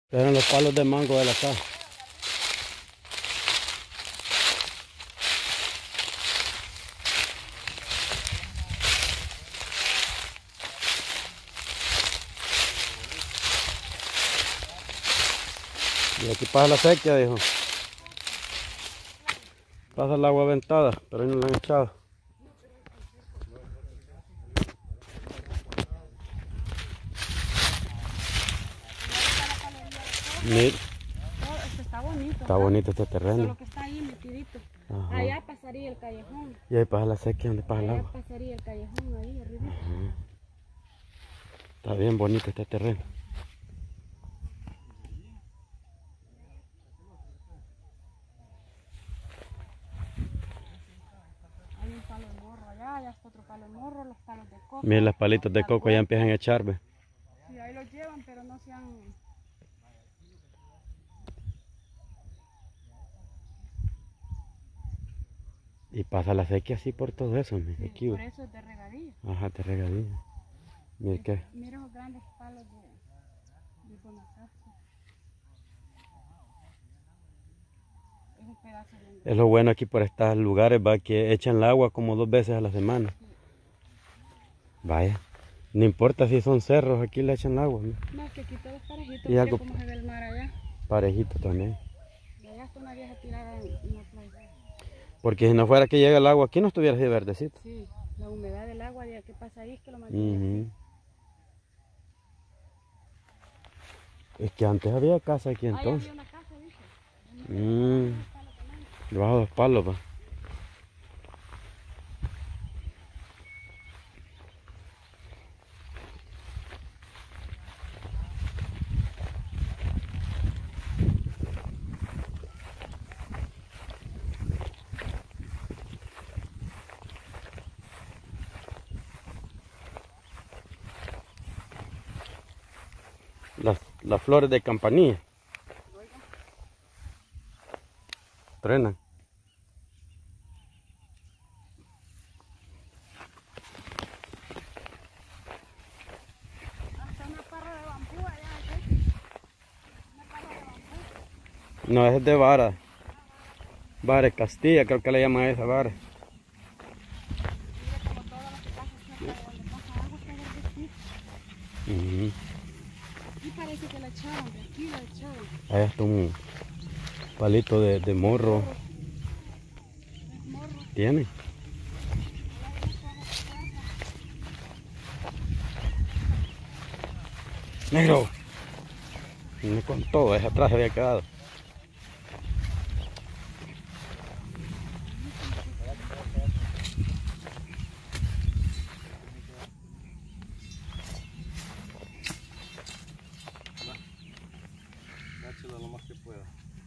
Eran los palos de mango de la casa. Y aquí pasa la sequía, dijo. Pasa el agua ventada, pero ahí no la han echado. Mira. Está bonito. Está bonito este terreno. Solo que está ahí metidito. Ajá. Allá pasaría el callejón. Y ahí pasa la sequía, donde pasa el Allá agua. pasaría el callejón ahí arriba. Está bien bonito este terreno. Hay un palo de morro allá, allá está otro palo de morro, los palos de coco. Miren, las palitos de coco ya empiezan a echar, ¿ve? Sí, ahí los llevan, pero no se han... Y pasa la sequía así por todo eso, mira, Sí, aquí. por eso es de regadío. Ajá, de regadío. Mira que. Mira esos grandes palos de guanacaste. Es un pedazo de... Es lo bueno aquí por estos lugares, va, que echan el agua como 2 veces a la semana. Sí. Vaya, no importa si son cerros, aquí le echan el agua, ¿no? No, es que aquí todo es parejito. Y Mira algo- cómo se ve el mar allá. Parejito también. Y allá está una vieja tirada en la playa. Porque si no fuera que llega el agua aquí no estuviera así verdecito. Sí, la humedad del agua que pasa ahí es que lo mantiene así. Es que antes había casa aquí Ahí entonces. había una casa, dice. Debajo de los palos, va. Las flores de campanilla. Truenan. Hasta una parra de bambú allá, ¿sí? Una parra de bambú. No, es de vara. Vara Castilla, creo que le llaman a esa vara. Mira como todas las casas cerca de donde pasa agua está verdecita. Aquí parece que la echaron, de aquí la echaron. Ahí está un palito de morro. Es morro. ¿Tiene? Negro. No con todo, ese atrás se había quedado. Lo más que pueda.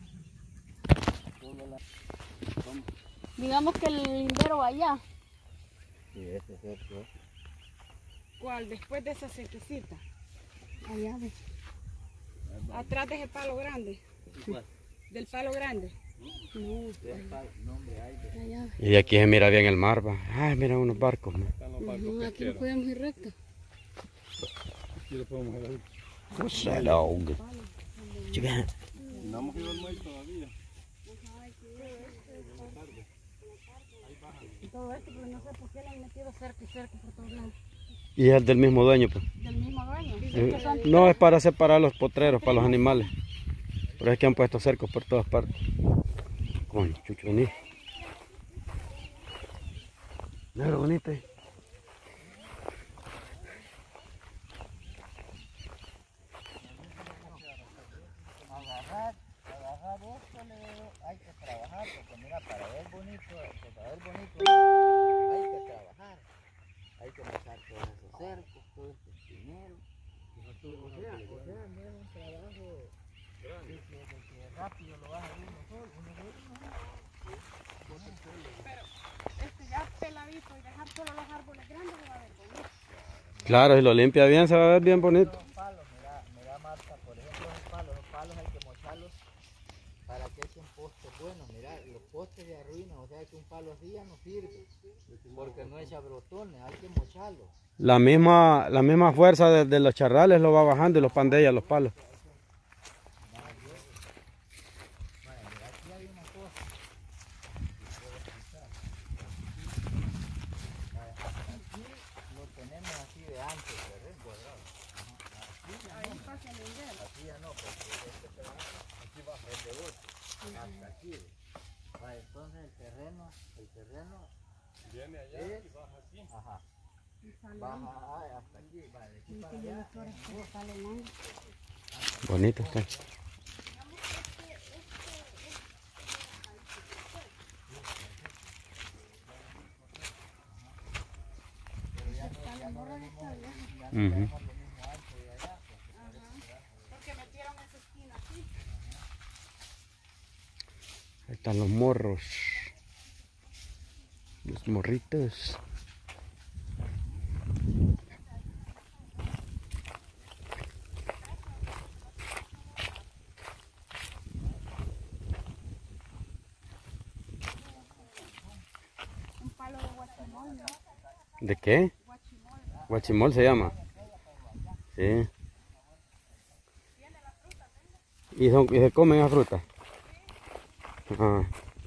Digamos que el lindero allá. Sí, ese es cierto. ¿Cuál? Después de esa sequecita. Allá ves. Atrás de ese palo grande. ¿Cuál? Del palo grande. No, allá ves. Y aquí se mira bien el mar, va. Ay, mira unos barcos, ¿no? Aquí no podemos ir recto. Aquí lo podemos ver. Chica. No hemos ido al muelle todavía. Y todo esto, pero no sé por qué le han metido cerca y cerca por todos lados. Y es del mismo dueño, pues. Del mismo dueño. Dicen que son No, es para separar los potreros, para los animales. Pero es que han puesto cercos por todas partes. Coño, chucho, vení. Negro, bonito. Agarrar esto hay que trabajar, porque mira, para ver bonito, hay que trabajar. Hay que pasar todos esos cercos, todo este dinero. O sea, mira un trabajo grande. Que rápido lo vas a ver uno solo. Pero ya peladito y dejar solo los árboles grandes se va a ver bonito. Claro, si lo limpia bien se va a ver bien bonito. Los palos, mira Marta, por ejemplo los palos hay que mocharlos para que echen postes buenos. Mira, los postes se arruinan, o sea que un palo así ya no sirve, porque no echa brotones, hay que mocharlos. La misma fuerza de los charrales lo va bajando y los pandillas, los palos. Viene allá y baja aquí. Ajá. Y sale Baja hasta aquí, va de aquí y para que allá. lleve flores que salen mango. Bonito está. La morra de esta vieja. Ujú. Porque metieron esa esquina aquí. Ahí están los morros. Los morritos. Un palo de guachimol, ¿no? ¿De qué? Guachimol. Guachimol se llama. Sí. ¿Y se comen esa fruta? Ah.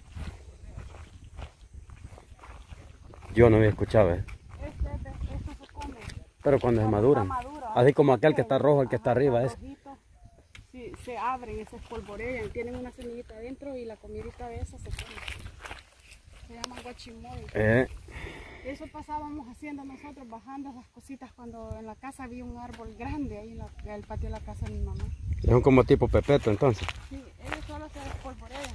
Yo no había escuchado, ¿eh? Esto se come. Pero cuando se maduran. Está maduro, Así como aquel que está rojo, el que está arriba. Es. Rojitos, sí, se abren y se espolvorean. Tienen una semillita adentro y la comidita de esa se come. Se llaman guachimol. Eso pasábamos haciendo nosotros, bajando las cositas cuando en la casa había un árbol grande ahí en el patio de la casa de mi mamá. Son como tipo pepeto entonces. Sí, ellos solo se espolvorean.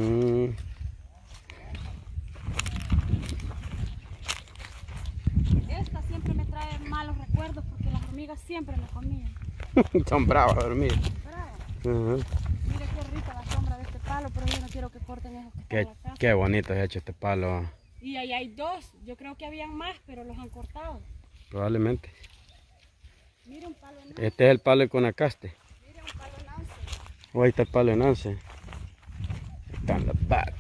Esta siempre me trae malos recuerdos porque las hormigas siempre me comían. Son bravas a dormir. Bravo. Mire qué rica la sombra de este palo, pero yo no quiero que corten esos que están en la casa. Qué bonito es hecho este palo. Y ahí hay dos, yo creo que habían más, pero los han cortado. Probablemente. Mire un palo nance, Este es el palo de Conacaste. mire un palo nance. Oh, ahí está el palo de Nance. Está en la back.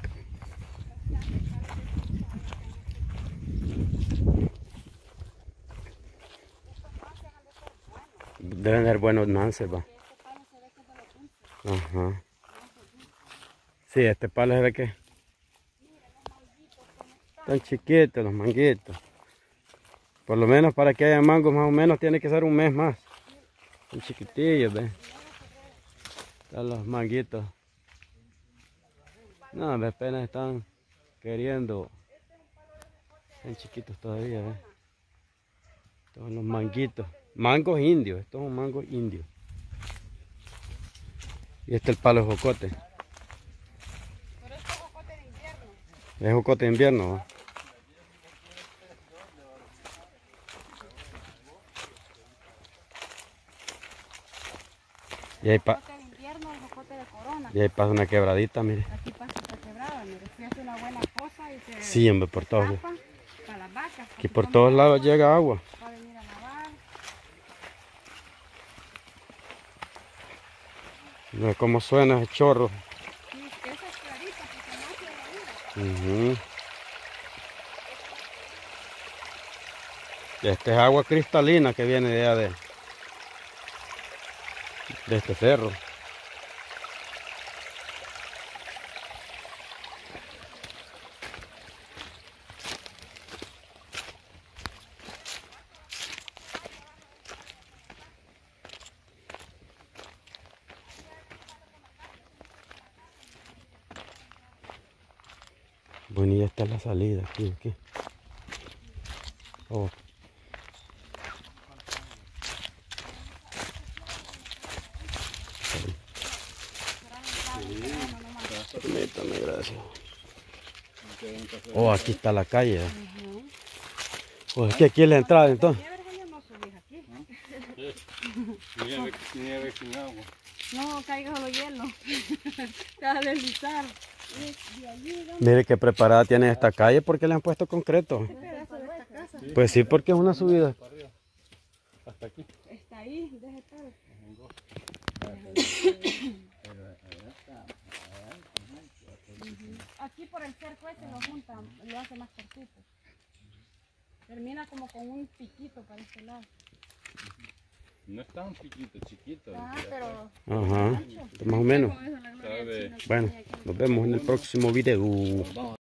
Deben ser buenos Nance, va. Este palo se ve que es de los dulces. Ajá. Sí, este palo es de qué. Están chiquitos los manguitos. Por lo menos para que haya mangos más o menos tiene que ser un mes más. Son chiquitillos, ¿ves? Están los manguitos. No, apenas están queriendo. Están chiquitos todavía, ¿ves? Estos son los manguitos. Mangos indios, estos son mangos indios. Y este es el palo de jocote. Pero este es jocote de invierno. Es jocote de invierno, ¿no? Y ahí, Jocote de invierno, el jocote de corona. y ahí pasa una quebradita, mire. Aquí pasa esta quebrada, mire. Se hace una buena fosa y se Sí, hombre, por todos lados. tapa para las vacas. Aquí por todos lados llega agua. Va a venir a lavar. Mira cómo suena ese chorro. Sí, esa es clarita porque no hace la vida. Ujú. Este es agua cristalina que viene de allá de este cerro. Bueno, y ya está la salida aquí. Oh. Permítame, gracias. Oh, aquí está la calle. Pues es que aquí es la entrada entonces. Nieve no subís aquí. Nieve sin agua. No, caiga solo hielo. Te vas a deslizar. De allí, ¿dónde? Mire qué preparada tiene esta calle porque le han puesto concreto. Este pedazo de esta casa. Pues sí, porque es una subida. Hasta aquí. Está ahí, deje estar. Aquí por el cerco ese lo juntan, lo hace más cortito. Termina como con un piquito para este lado. No es tan piquito, chiquito. Ah, pero Ajá, más o menos. con eso la gloria del Sabe. chino que Bueno, tenía aquí. nos vemos en el próximo video.